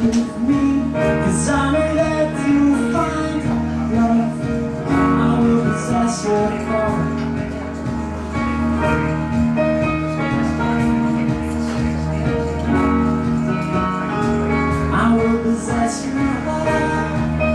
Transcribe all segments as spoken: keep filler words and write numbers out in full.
with me, 'cause I know that you'll find love. I will possess your heart. I will possess your heart.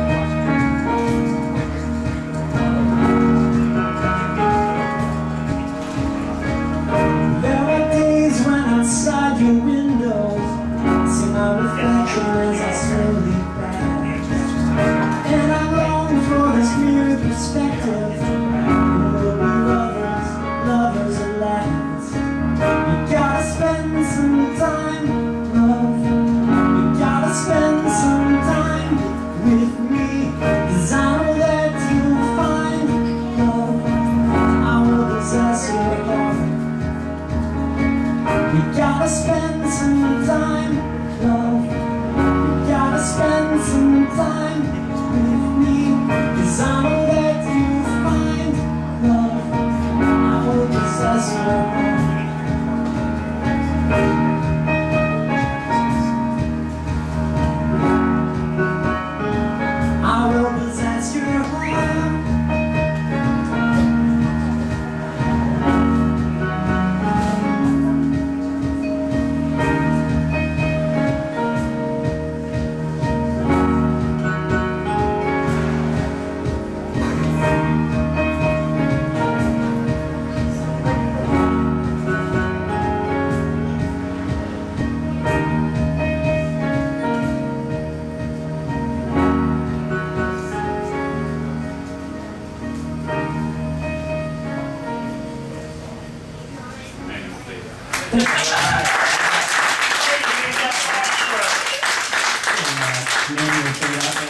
There are days when outside your windows see my reflection as I slowly pass, and I long for this mirror perspective. We'll be lovers, lovers at last. You gotta spend some time, love. You gotta spend some time with me, 'cause I know that you'll find love. I will possess your heart. You gotta spend some time, love. You gotta spend some time with me, 'cause I know that you'll find love. I will possess your heart. I will possess your heart. Thank you.